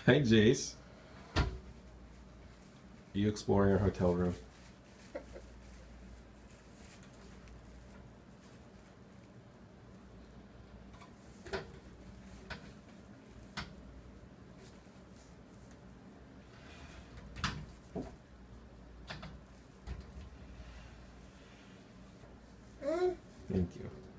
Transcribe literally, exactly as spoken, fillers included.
Hi, Jace. Are you exploring our hotel room? Mm. Thank you.